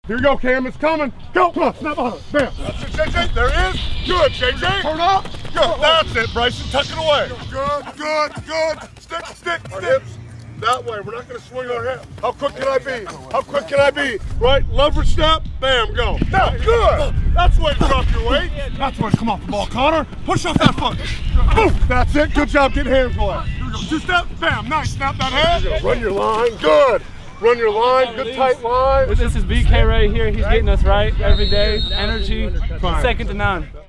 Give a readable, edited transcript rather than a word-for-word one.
Here you go, Cam. It's coming. Go. Come on. Snap behind it. Bam. That's it, JJ. There it is. Good, JJ. Turn up. Good. That's it, Bryson. Tuck it away. Good. Stick. Hips. That way. We're not going to swing our hips. How quick can I be? Right? Leverage step. Bam. Go. Now, good. That's the way to drop your weight. That's where to come off the ball, Connor. Push off that foot. Boom. That's it. Good job getting hands away. Here we go. 2 steps. Bam. Nice. Snap that head. Run your line. Good. Run your line. Good tight line. This is BK right here. He's getting us right every day. Energy, second to none.